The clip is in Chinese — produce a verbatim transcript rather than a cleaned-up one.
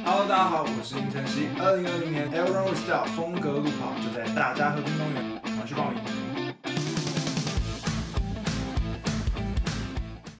Hello， 大家好，我是林晨曦。二零二零年 Everyone Style 风格路跑就在大家和平